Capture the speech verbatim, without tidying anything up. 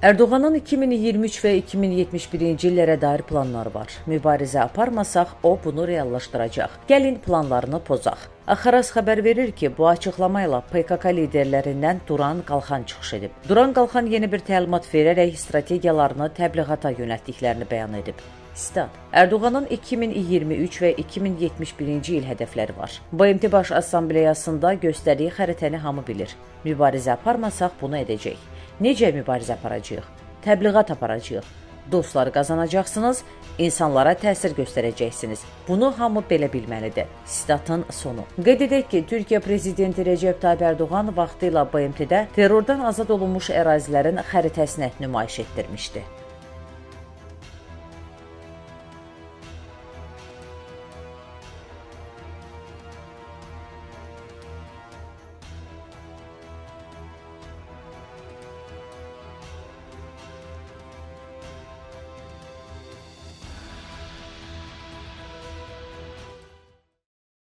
Erdoğanın iki min iyirmi üç və iki min yetmiş birinci illərə dair planları var. Mübarizə aparmasaq, o bunu reallaşdıracaq. Gəlin planlarını pozaq. Axaras xəbər verir ki, bu açıqlamayla P K K liderlərindən Duran Qalxan çıxış edib. Duran Qalxan yeni bir təlimat verərək strategiyalarını təbliğata yönəltdiklərini bəyan edib. Stat. Erdoğanın iki min iyirmi üç və iki min yetmiş birinci il hədəfləri var. B M T Baş Assambleyasında göstərdiyi xəritəni hamı bilir. Mübarizə aparmasaq bunu edəcək. Necə mübarizə aparacağıq? Təbliğat aparacağıq. Dostları qazanacaqsınız, insanlara təsir göstərəcəksiniz. Bunu hamı belə bilməlidir. Statın sonu. Qeyd edək ki, Türkiyə Prezidenti Recep Tayyip Erdoğan vaxtilə B M T-də terrordan azad olunmuş ərazilərin xəritəsini nümayiş etdirmişdi.